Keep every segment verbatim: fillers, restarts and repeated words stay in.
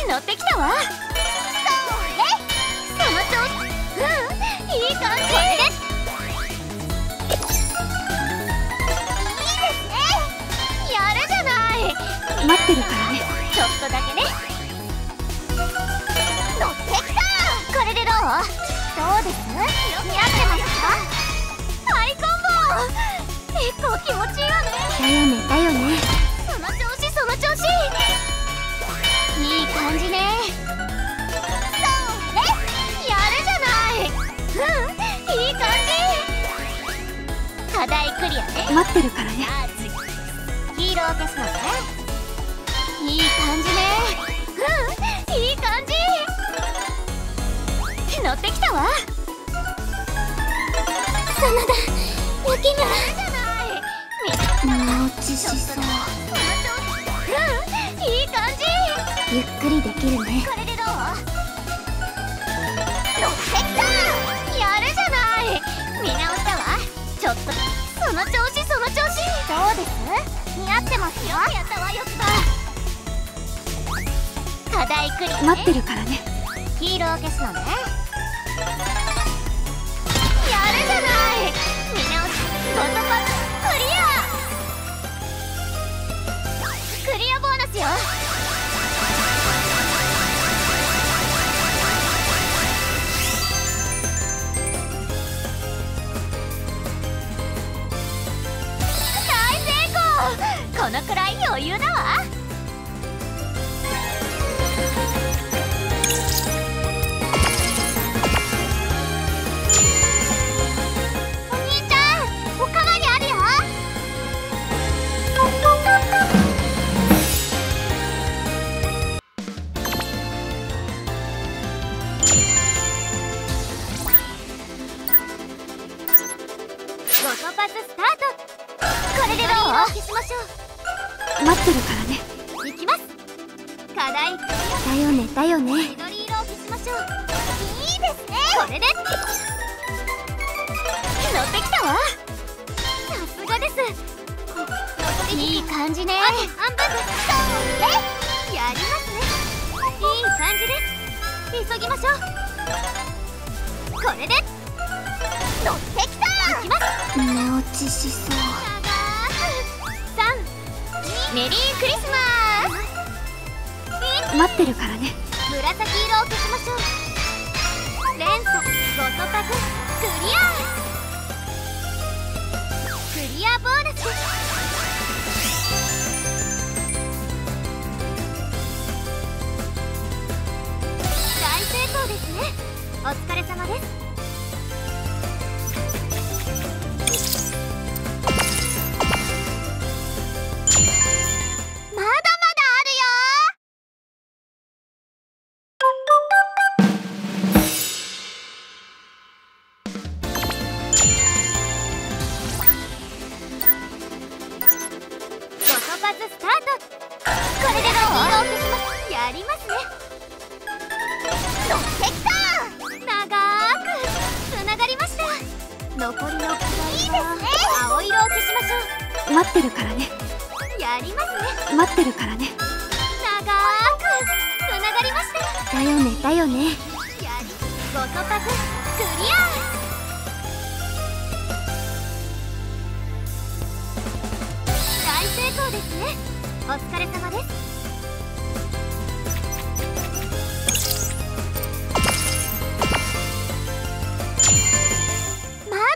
乗ってきたわ。それ、その調子。うん、いい感じ。これでいいですね。やるじゃない。 待ってるからね。 ちょっとだけね。乗ってきた。これでどう？どうです？似合ってますか？ハイコンボ。結構気持ちいいわね。 だよねだよね。 その調子その調子。いい感じね。それ、やるじゃない。うん、いい感じ。課題クリアね。 待ってるからね。 じゃあ次、ヒーロー消すのね。いい感じね。うん、いい感じ。乗ってきたわ。 真田、雪村。 じゃない。 もう落ちしそう。 うん、いい感じ。 ゆっくりできるね。 これでどう？乗ってきた。やるじゃない。見直したわ。ちょっとその調子その調子。どうです？似合ってますよ。よくやったわよくば。課題クリアね。 待ってるからね。 ヒーロー消すのね。やるじゃない。見直しゴトパスクリア。クリアボーナスよ。大成功。このくらい余裕だわ。お兄ちゃん、おかわりあるよ。ゴトパススタート。これでどう？消しましょう。 待ってるからね。 いきます。課題だよねだよね。 緑色を消しましょう。いいですね。これで乗ってきたわ。さすがです。いい感じね。あと半分です。それ、やりますね。いい感じです。急ぎましょう。これで乗ってきた。いきます。 もう落ちしそう。 さん、メリークリスマス。 待ってるからね。 紫色を消しましょう。連鎖ゴトパスクリア。クリアボーナスです。大成功ですね。お疲れ様です。まだまだあるよ。ゴトパススタート。これでどう？やりますね。乗ってきた。長くつながりました。残りの課題は青色を消しましょう。 待ってるからね。 やりますね。 待ってるからね。 長くつながりました。 だよねだよね。 やりゴトパスクリア。大成功ですね。お疲れ様です。まだまだあるよ。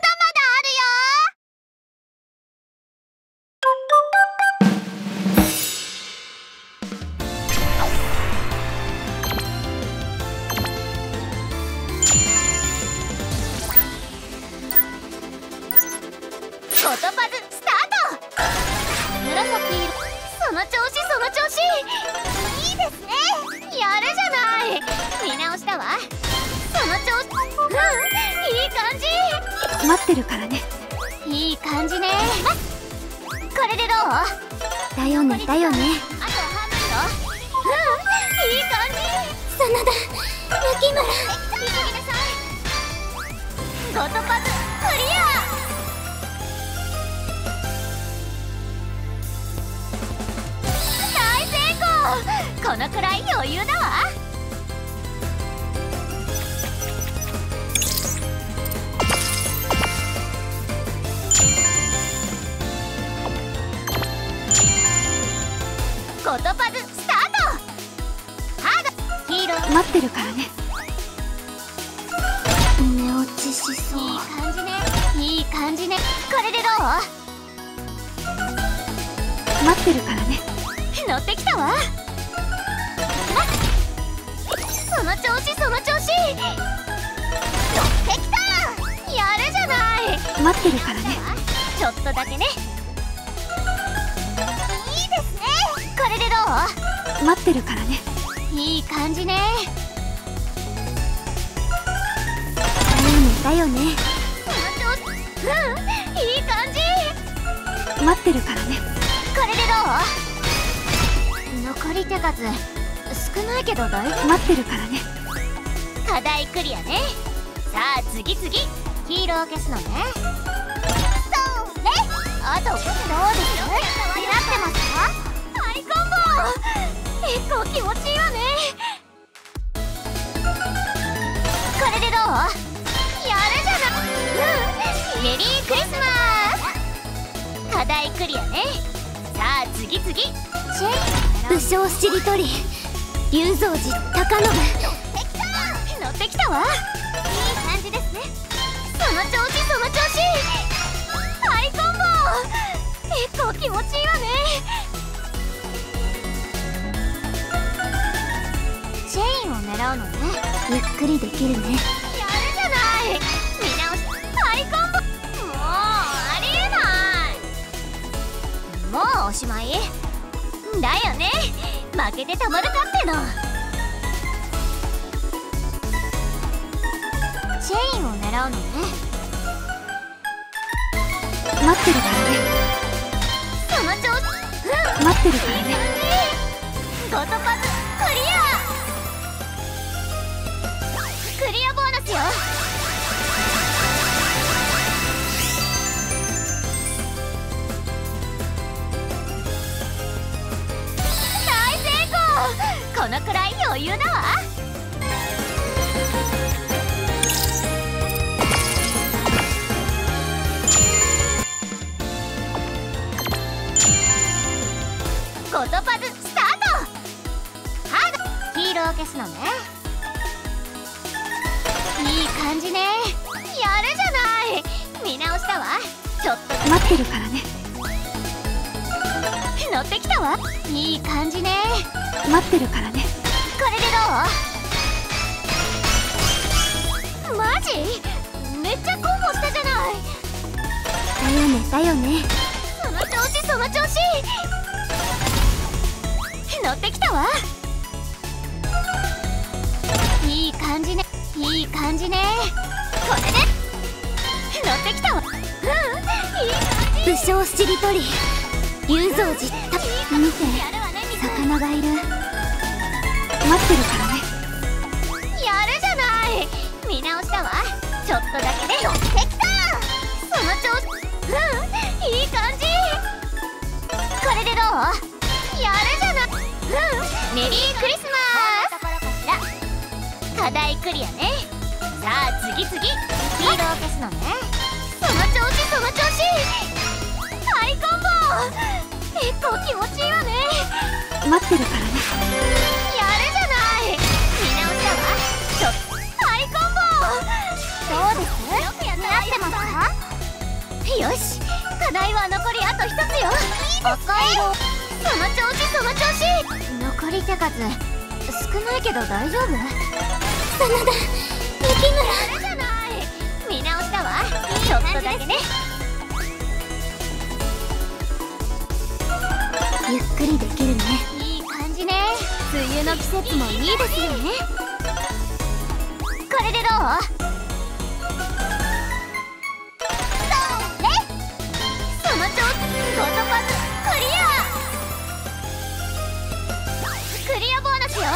ゴトパススタート。紫色。その調子その調子。いいですね。やるじゃない。見直したわ。その調子。うん、いい感じ。 待ってるからね。 いい感じね。これでどう？ だよねだよね。 あと半分よ。うん、いい感じ。 真田、雪村。 急ぎなさい。ゴトパスクリア。大成功。 このくらい余裕だわ。コトパズスタート。ハードヒーロー待ってるからね。寝落ちしそう。 いい感じね。いい感じね。これでどう？ 待ってるからね。 乗ってきたわ。その調子その調子。乗ってきた。やるじゃない。 待ってるからね。 ちょっとだけね。いいですね。これでどう？ 待ってるからね。 いい感じね。 だよねだよね。 その調子。うん、いい感じ。 待ってるからね。 これでどう？残り手数少ないけど大丈夫。 待ってるからね。 課題クリアね。さあ次々黄色を消すのね。それ。あとどうです？狙ってますか？大コンボ。結構気持ちいいわね。これでどう？やるじゃな。うん。メリークリスマス。課題クリアね。さあ次々チェイン。 武将しりとり龍蔵寺高信。 乗ってきたわ。いい感じですね。その調子その調子。大コンボ。結構気持ちいいわね。チェインを狙うのね。 ゆっくりできるね。 やるじゃない。見直し大コンボ。もうありえない。もうおしまいだよね。負けてたまるかっての。チェインを狙うのね。 待ってるからね。 その調子。うん、 待ってるからね。 ゴトパズクリア。クリアボーナスよ。大成功。このくらい余裕だわ。ゴトパズスタート。ハードヒーローを消すのね。いい感じね。やるじゃない。見直したわ。ちょっと待ってるからね。 乗ってきたわ。いい感じね。 待ってるからね。 これでどう？マジ？めっちゃコンボしたじゃない。 だよねだよね。 その調子その調子。乗ってきたわ。いい感じね。いい感じね。これで乗ってきたわ。うん、いい感じ。 武将しりとり龍蔵寺た。見て、魚がいる。待ってるからね。 やるじゃない。見直したわ。ちょっとだけで乗ってきた。その調子。うん、いい感じ。これでどう？やるじゃない。うん、メリークリスマス。課題クリアね。さあ次々ヒーローを消すのね。その調子その調子。大コンボ。結構気持ちいいわね。 待ってるからね。 やるじゃない。見直したわ。ちょっと大コンボ。どうです？よくやってますか？よし、課題は残りあとひとつよ。赤色。その調子その調子。残り手数少ないけど大丈夫？ 真田雪村。 やるじゃない。見直したわ。ちょっとだけね。 ゆっくりできるね。 いい感じね。梅雨の季節もいいですよね。これでどう？それ。その調子。ゴトパズクリア。クリアボーナスよ。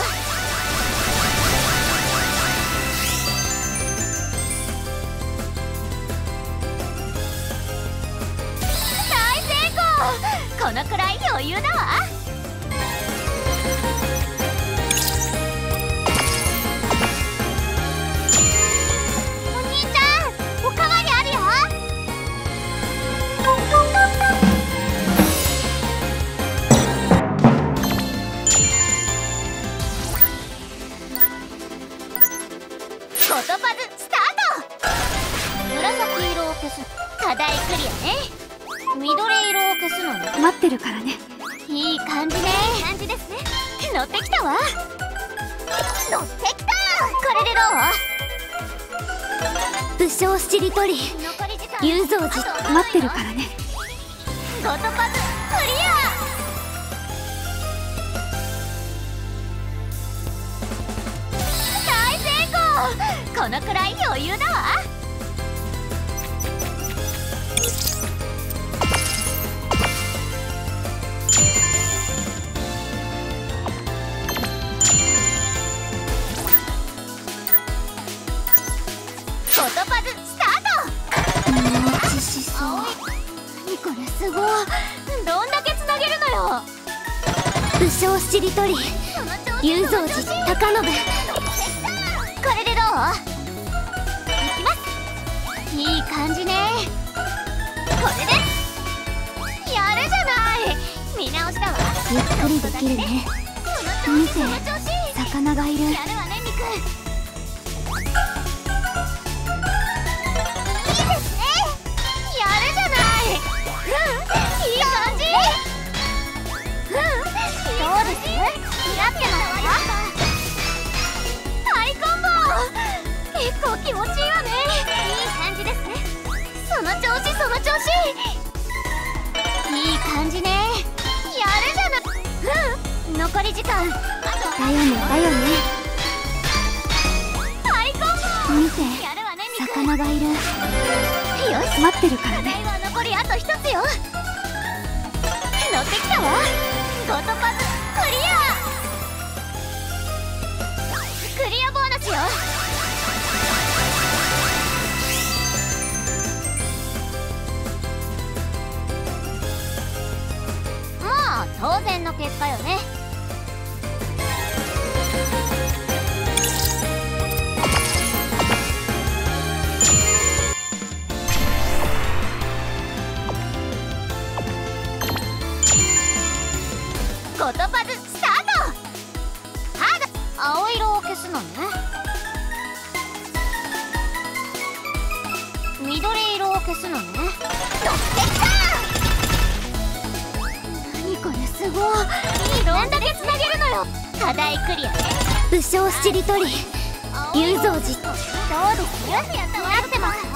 大成功。このくらい余裕だわ。 トパズスタート。紫色を消す。課題クリアね。緑色を消すのね。 待ってるからね。 いい感じね。いい感じですね。乗ってきたわ。乗ってきた。これでどう？ 武将しりとり残り時間雄三寺待ってるからね。 ゴトパズクリア。大成功。このくらい余裕だわ。ゴトパズスタート。 もうちしそう。 何これすごい。どんだけつなげるのよ。 武将しりとり雄三寺高信。 これでどう？いきます。いい感じね。これでやるじゃない。見直したわ。 ゆっくりできるね。見て、 その調子。 魚がいる。 やるわね、ミク。いいですね。やるじゃない。うん、いい感じ。うん、どうです？似合ってますか？大コンボ。結構気持ちいいわね。いい感じですね。その調子、その調子。いい感じね。やるじゃない。うん、残り時間。あとだよねだよね。 大コンボ。 見て、 やるわね、ミク。 魚がいる。 よし、 待ってるからね。 課題は残りあと一つよ。乗ってきたわ。ゴトパズクリア。クリアボーナスよ。まあ当然の結果よね。ゴトパズスタート。ハード。青色を消すのね。緑色を消すのね。乗ってきた。何これすごい。どんだけつなげるのよ。課題クリアね。 武将しりとり雄三寺。 どうです？似合ってますか？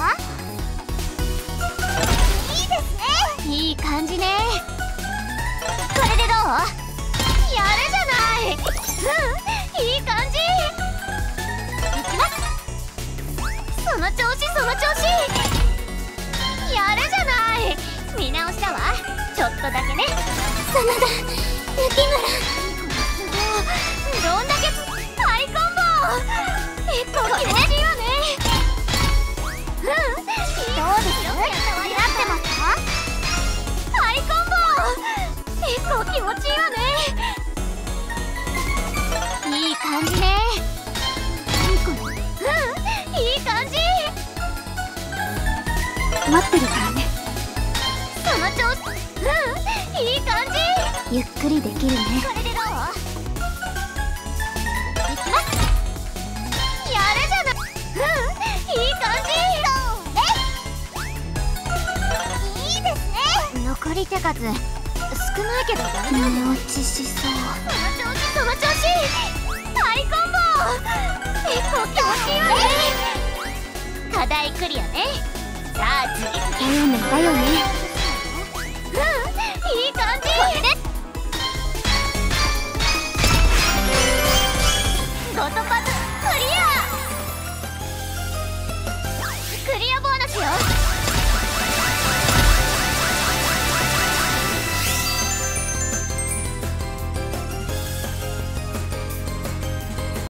いいですね。いい感じね。これでどう？やるじゃない。うん、いい感じ。いきます。その調子、その調子。やるじゃない。見直したわ。ちょっとだけね。 真田幸村。 すごい。どんだけつ大コンボ。結構気持ちいいわね。うん、どうです？似合ってますか？大コンボ。結構気持ちいいわね。いい感じね。何これ？うん、いい感じ。 待ってるからね。 その調子。うん、いい感じ。 ゆっくりできるね。 これでどう？いきます。やるじゃない。うん、いい感じ。いいですね。残り手数少ないけど大丈夫。 もうちしそう。 その調子、その調子。大コンボ。結構気持ちいいわね。課題クリアね。さあ次だよねだよね。 うん、いい感じ。これで